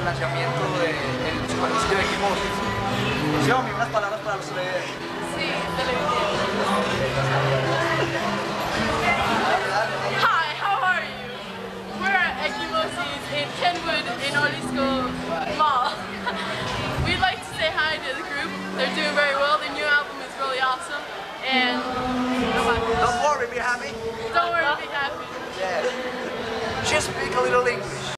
lanzamiento del sencillo de Equimosis. Xiaomi, unas palabras para los televidentes. Sí, Hi, how are you? We're at Equimosis in Kenwood in Jalisco Mall. We'd like to say hi to the group. They're doing very well. Their new album is really awesome. And Don't worry, be happy. don't worry, be happy. Yeah. Just speak a little English.